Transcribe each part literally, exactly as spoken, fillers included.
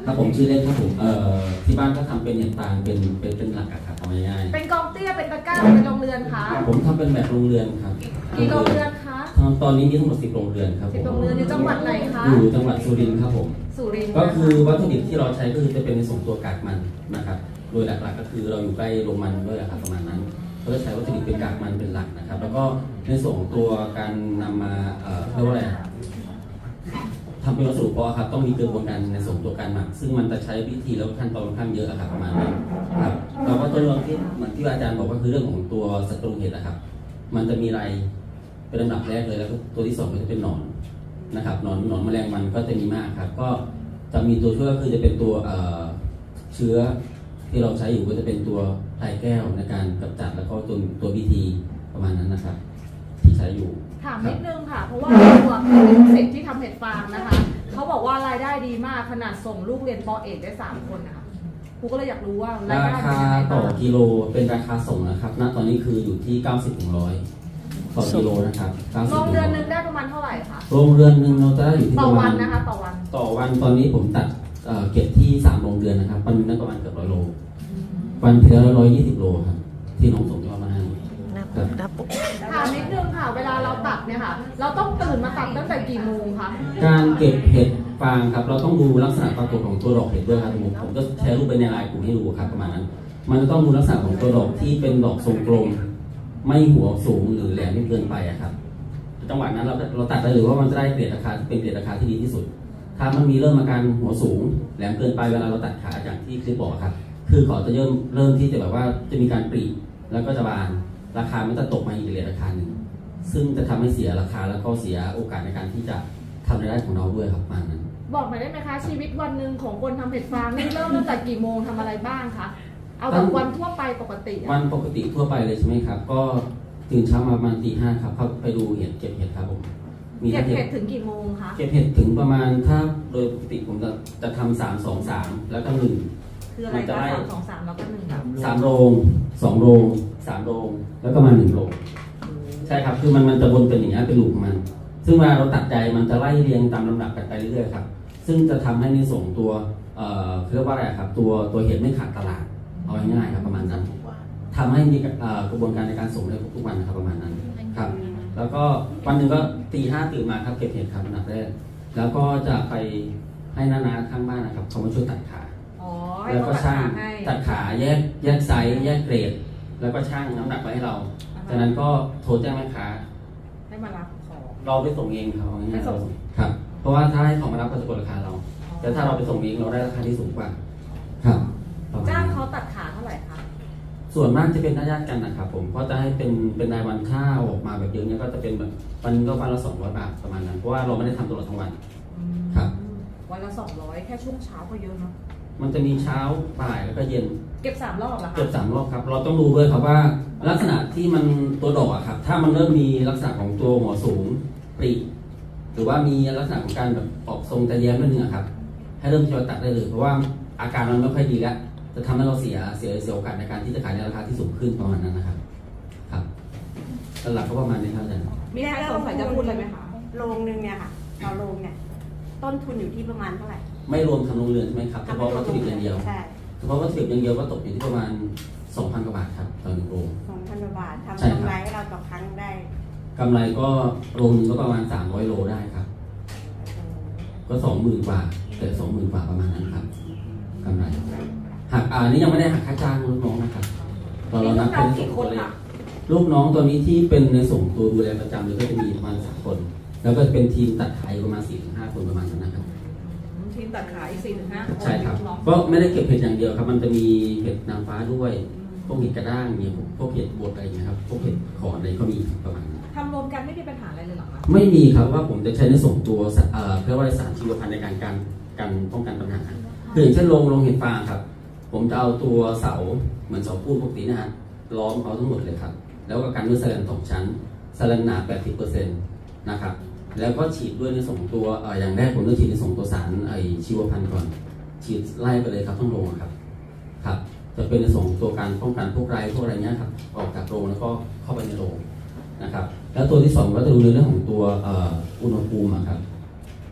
ครับผมชื่อเล่นครับผมเอ่อที่บ้านก็ทำเป็นเห็ดฟางเป็นเป็นเป็นหลักอะครับเอาง่ายๆเป็นกองเตี้ยเป็นตะกร้าเป็นโรงเรือนคะผมทำเป็นแบบโรงเรือนครับกี่โรงเรือนคะตอนนี้มีทั้งหมดสิบโรงเรือนครับสิบโรงเรือนในจังหวัดไหนคะอยู่จังหวัดสุรินทร์ครับผมสุรินทร์ก็คือวัตถุดิบที่เราใช้ก็คือจะเป็นในส่วนตัวกากมันนะครับโดยหลักๆก็คือเราอยู่ใกล้โรงมันด้วยครับประมาณนั้นก็จะใช้วัตถุดิบเป็นกากมันเป็นหลักนะครับแล้วก็ในส่วนตัวการนำมาเอ่อเรียกว่าอะไรทำเป็นวัสดุเพาะครับต้องมีกระบวนการในส่วนตัวการหมักซึ่งมันจะใช้วิธีแล้วขั้นตอนค่อนข้างเยอะครับประมาณนั้นครับแล้วก็ตัวเรื่องที่เหมือนที่อาจารย์บอกก็คือเรื่องของตัวศัตรูเห็ดนะครับมันจะมีไรเป็นลำดับแรกเลยแล้วตัวที่สองก็จะเป็นหนอนนะครับหนอนหนอนแมลงวันก็จะมีมากครับก็จะมีตัวช่วยก็คือจะเป็นตัวเชื้อที่เราใช้อยู่ก็จะเป็นตัวไทแก้วในการกำจัดแล้วก็ตัวตัววิธีประมาณนั้นนะครับที่ใช้อยู่ถามนิดนึงค่ะเพราะว่าตัวเป็นเศษที่ทำเห็ดฟางนะคะเขาบอกว่ารายได้ดีมากขนาดส่งลูกเรียนป.เอกได้สามคนนะคะครูก็เลยอยากรู้ว่ารายได้ราคาต่อกิโลเป็นราคาส่งนะครับณตอนนี้คืออยู่ที่เก้าสิบถึงหนึ่งร้อยต่อกิโลนะครับโรงเรือนนึงได้ประมาณเท่าไหร่คะโรงเรือนนึงเราจะได้อยู่ที่ต่อวันนะคะต่อวันต่อวันตอนนี้ผมตัดเก็บที่สามโรงเรือนนะครับวันนึงได้ประมาณเกือบร้อยโลวันเพียงละร้อยยี่สิบโลครับที่น้องส่งยอดมาให้ถามนิดนึงค่ะเวลาเราตัดเนี่ยค่ะเราต้องตื่นมาตัดตั้งแต่กี่โมงคะการเก็บเห็ดฟางครับเราต้องดูลักษณะปรากฏของตัวดอกเห็ดด้วยครับผมผมก็แชร์รูปไปในไลน์กลุ่มให้ดูครับประมาณนั้นมันจะต้องดูลักษณะของตัวดอกที่เป็นดอกทรงกลมไม่หัวสูงหรือแหลมไม่เกินไปอะครับจังหวะนั้นเราเราตัดได้หรือว่ามันจะได้เกรดราคาที่เป็นเกรดราคาที่ดีที่สุดถ้ามันมีเริ่มอาการหัวสูงแหลมเกินไปเวลาเราตัดขาอย่างที่คลิปบอกครับคือเขาจะเริ่มเริ่มที่จะแบบว่าจะมีการปรีแล้วก็จะบานราคามันจะตกมาอีกเรทราคาหนึ่งซึ่งจะทำให้เสียราคาแล้วก็เสียโอกาสในการที่จะทำรายได้ของเราด้วยครับมานั้นบอกหน่อยได้ไหมคะชีวิตวันหนึ่งของคนทำเห็ดฟางนี่เริ่มตั้งแต่กี่โมงทำอะไรบ้างคะเอาแบบวันทั่วไปปกติวันปกติทั่วไปเลยใช่ไหมครับก็ตื่นเช้ามาประมาณตีห้าครับเข้าไปดูเห็ดเก็บเห็ดครับผมเก็บเห็ดถึงกี่โมงคะเก็บเห็ดถึงประมาณถ้าโดยปกติผมจะจะทำสามสองสามแล้วก็หนึ่งคืออะไรคะสามสองสามแล้วก็หนึ่งครับสามโรงสองโรงสามโรงแล้วก็มาหนึ่งโรงใช่ครับคือมันมันจะวนเป็นอย่างนี้เป็นลูกมันซึ่งเวลาเราตัดใจมันจะไล่เรียงตามลำดับกันไปเรื่อยๆครับซึ่งจะทำให้ในส่งตัวเอ่อเรียกว่าอะไรครับตัวตัวเห็ดไม่ขาดตลาดเอาง่ายๆครับประมาณนั้นทำให้มีกระบวนการในการส่งได้ทุกวันนะครับประมาณนั้นครับแล้วก็วันหนึ่งก็ตีห้าตื่นมาครับเก็บเห็ดครับหนักแรกแล้วก็จะไปให้น้าๆข้างบ้านนะครับเขามาช่วยตัดขาแล้วก็ช่างตัดขาแยกแยกไซส์แยกเกรดแล้วก็ช่างน้ำหนักไว้ให้เราจากนั้นก็โทรแจ้งแม่ค้าให้มารับของเราไปส่งเองครับง่ายๆครับเพราะว่าถ้าให้เขามารับก็จะกดราคาเราแต่ถ้าเราไปส่งเองเราได้ราคาที่สูงกว่าครับจ้างเขาตัดขาเท่าไหร่คะส่วนมากจะเป็นญาติกันนะครับผมเพราะจะให้เป็นเป็นรายวันค่าออกมาแบบเยอะเนี่ยก็จะเป็นแบบวันก็วันละสองร้อยบาทประมาณนั้นเพราะว่าเราไม่ได้ทำตลอดทั้งวันครับวันละสองร้อยแค่ช่วงเช้าก็เยอะเนาะมันจะมีเช้าบ่ายแล้วก็เย็นเก็บสามรอบเหรอคะเก็บสามรอบครับเราต้องดูด้วยครับว่าลักษณะที่มันตัวดอกอะครับถ้ามันเริ่มมีลักษณะของตัวหัวสูงปรีหรือว่ามีลักษณะของการแบบออกทรงตะเยียมนิดนึงครับให้เริ่มที่จะตัดได้เลยเพราะว่าอาการมันไม่ค่อยดีแล้วจะทำให้เราเสียเสียเสียโอกาสในการที่จะขายในราคาที่สูงขึ้นประมาณนั้นนะครับครับหลักก็ประมาณนี้ครับอาจารย์มีใครสงสัยจะพูดอะไรไหมคะโรงนึงเนี่ยค่ะต่อโรงเนี่ยต้นทุนอยู่ที่ประมาณเท่าไหร่ไม่รวมทำโรงเรือนใช่ไหมครับเฉพาะวัตถุดิบอย่างเดียวใช่เฉพาะวัตถุดิบอย่างเดียวก็ตกอยู่ที่ประมาณสองพันกว่าบาทครับต่อหนึ่งโรงสองพันกว่าบาททำกำไรให้เราต่อครั้งได้กำไรก็โรงนึงก็ประมาณสามร้อยโลได้ครับก็สองหมื่นกว่าแต่สองหมื่นกว่าประมาณนั้นครับกำไรหักอ่านี่ยังไม่ได้หักค่าจ้างลูกน้องนะครับตอนเรานับเป็นส่วนตัวเลขลูกน้องตัวนี้ที่เป็นในส่งตัวดูแลประจำเลยก็จะมีประมาณสามคนแล้วก็จะเป็นทีมตัดขายประมาณสี่ถึงห้าคนประมาณนั้นนะครับทีมตัดขายสี่ถึงห้าคนใช่ครับก็ไม่ได้เก็บเห็ดอย่างเดียวครับมันจะมีเห็ดนางฟ้าด้วยพวกเห็ดกระด้างมีพวกเห็ดบดอะไรอย่างเงี้ยครับพวกเห็ดขอนอะไรก็มีประมาณนั้นทำรวมกันไม่มีปัญหาอะไรเลยหรอคะไม่มีครับว่าผมจะใช้ในส่งตัวเอ่อเรียกว่าสารชีวพันธุ์ในการการการป้องกันปัญหาคืออย่างเช่นโรงโรงเห็ดฟางครับผมจะเอาตัวเสาเหมือนเสาปูนปกตินะฮะล้อมเอาทั้งหมดเลยครับแล้วก็กันด้วยแสลนสองชั้นแสลนหนา แปดสิบเปอร์เซ็นต์ นะครับแล้วก็ฉีดด้วยในส่งตัวเอ่ออย่างแรกผมต้องฉีดในส่งตัวสารไอชีวพันธุ์ก่อนฉีดไล่ไปเลยครับทั้งโรงครับครับจะเป็นในส่งตัวการป้องกันพวกไรพวกอะไรเงี้ยครับออกจากโรงแล้วก็เข้าไปในโรงนะครับแล้วตัวที่สองก็จะดูในเรื่องของตัวอุณหภูมิครับ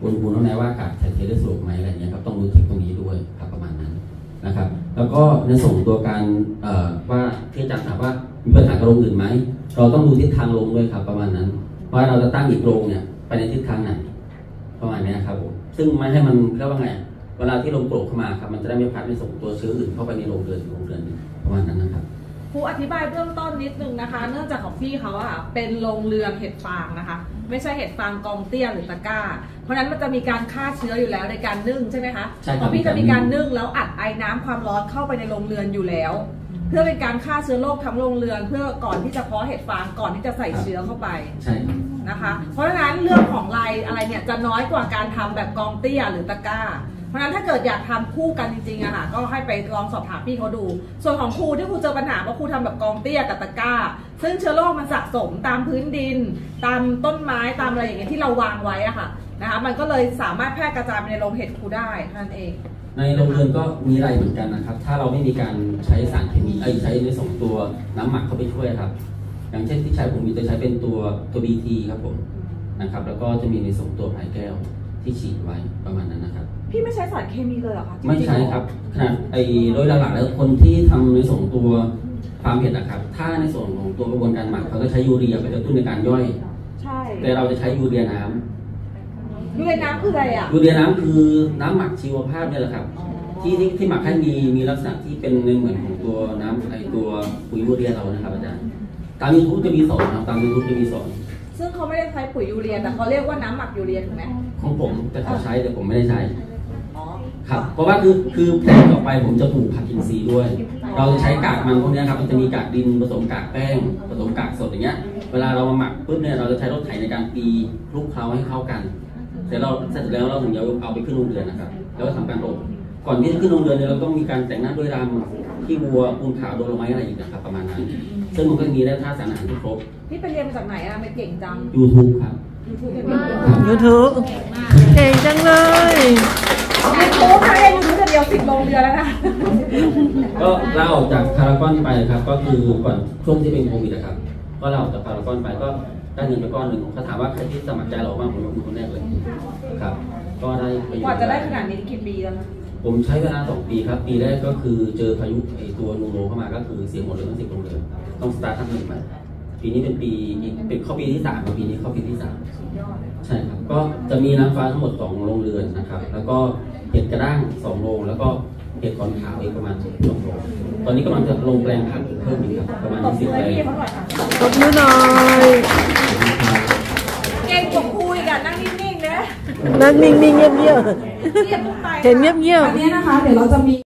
อุณหภูมิต้องแน่ว่าอากาศถ่ายเทได้สะดวกไหมอะไรเงี้ยครับต้องดูเทคตรงนี้ด้วยครับประมาณนั้นนะครับแล้วก็ในส่งตัวการว่าที่อาจารย์ถามว่ามีปัญหากับโรงอื่นไหมเราต้องดูทิศทางลมด้วยครับประมาณนั้นว่าเราจะตั้งอีกโรงเนี่ยไปในทิศทางไหนประมาณนี้ครับผมซึ่งไม่ให้มันเรียกว่าไงเวลาที่ลมโกรกเข้ามาครับมันจะได้ไม่พัดไม่ส่งตัวเชื้ออื่นเข้าไปในโรงเรือนโรงเรือนประมาณนั้นนะครับครูอธิบายเบื้องต้นนิดนึงนะคะเนื่องจากของพี่เขาอะเป็นโรงเรือนเห็ดฟางนะคะไม่ใช่เห็ดฟางกองเตี้ยหรือตะกร้าเพราะนั้นมันจะมีการฆ่าเชื้ออยู่แล้วในการนึ่งใช่ไหมคะใช่ครับพี่จะมีการนึ่งแล้วอัดไอ้น้ำความร้อนเข้าไปในโรงเรือนอยู่แล้ว เพื่อเป็นการฆ่าเชื้อโรคทั้งโรงเรือนเพื่อก่อนที่จะเพาะเห็ดฟางก่อนที่จะใส่เชื้อเข้าไปใช่นะคะเพราะฉะนั้นเรื่องของลายอะไรเนี่ยจะน้อยกว่าการทำแบบกองเตี้ยหรือตะกร้าเพราะฉะนั้นถ้าเกิดอยากทำคู่กันจริงๆอะค่ะก็ให้ไปลองสอบถามพี่เขาดูส่วนของครูที่ครูเจอปัญหาว่าครูทำแบบกองเตี้ยกับตะกร้าซึ่งเชื้อโรคมันสะสมตามพื้นดินตามต้นไม้ตามอะไรอย่างเงี้ยที่เราวางไว้อะค่ะนะคะมันก็เลยสามารถแพร่กระจายไปในโรงเห็ดครูได้นั่นเองในโรงเรือนก็มีอะไรเหมือนกันนะครับถ้าเราไม่มีการใช้สารเคมีไอ้ใช้ในส่งตัวน้ำหมักเข้าไปช่วยครับอย่างเช่นที่ใช้ผมมีจะใช้เป็นตัวตัว บี ที ครับผมนะครับแล้วก็จะมีในส่งตัวไผ่แก้วที่ฉีดไว้ประมาณนั้นนะครับพี่ไม่ใช้สารเคมีเลยเหรอคะไม่ใช้ครับขนาดไอ้โดยหลักๆแล้วคนที่ทำในส่งตัวฟาร์มเห็ดนะครับถ้าในส่วนของตัวกระบวนการหมักเขาก็ใช้ยูเรียไปกระตุ้นในการย่อยใช่แต่เราจะใช้ยูเรียน้ำยูเรียน้ำคืออะไรอ่ะยูเรียน้ำคือน้ำหมักชีวภาพเนี่ยแหละครับที่ที่ที่หมักให้มีมีลักษณะที่เป็นในเหมือนของตัวน้ำไอตัวปุ๋ยยูเรียเรานะครับอาจารย์ตามยูทูบจะมีสอนนะตามยูทูบจะมีสอนซึ่งเขาไม่ได้ใช้ปุ๋ยยูเรียแต่เขาเรียกว่าน้ำหมักยูเรียถูกไหมของผมแต่เขาใช้แต่ผมไม่ได้ใช้ครับเพราะว่าคือคือแผนต่อไปผมจะปลูกผักอินทรีย์ด้วยเราจะใช้กากมันพวกนี้ครับมันจะมีกากดินผสมกากแป้งผสมกากสดอย่างเงี้ยเวลาเรามาหมักปุ๊บเนี่ยเราจะใช้รถไถในการตีคลุกเคล้าให้เข้ากันเสร็จเราเสร็จแล้วเราถึงจะเอาไปขึ้นโรงเรือนนะครับแล้วก็ทำการอบก่อนที่จะขึ้นโรงเรือนเนี่ยเราต้องมีการแต่งหน้าด้วยรำที่วัวปูนขาวโดนลงไม้อะไรอีกนะครับประมาณนั้นซึ่งมันก็มีได้ท่าสารอาหารที่ครบพี่ไปเรียนมาจากไหนอะไม่เก่งจังยูทูบ ครับยูทูบ เก่งจังเลยยูทูบค่ะยูทูบจะเดียวสิบโรงเรือนแล้วนะก็ลาออกจากพารากอนไปครับก็คือก่อนช่วงที่เป็นโควิดนะครับก็ลาออกจากพารากอนไปก็ได้เงินไปก้อนหนึ่งเขาถามว่าใครที่สมัครใจเราบ้างผมเป็นคนแรกเลยครับก็ได้ไปกว่าจะได้ขนาดนี้กี่ปีแล้วนะผมใช้เวลาสองปีครับปีแรกก็คือเจอพายุไอตัวนูโรเข้ามาก็คือเสียหมดเลยทั้งสิบโรงเรือนต้องสตาร์ททั้งหนึ่งใหม่ปีนี้เป็นปีเป็นเข้าปีที่สามปีนี้เข้าปีที่สามใช่ครับก็จะมีน้ำฟ้าทั้งหมดสองโรงเรือนนะครับแล้วก็เห็ดกระด้างสองโรงแล้วก็เห็ดขอนขาวอีกประมาณสองโรงตอนนี้กำลังจะลงแปลงผักเพิ่มอีกครับประมาณสิบแปลงตบมือหน่อยเก่งกว่าคุยกันนั่งนิ่งๆนะนั่งนิ่งๆเงียบๆเห็นเงียบๆอันนี้นะคะเดี๋ยวเราจะมี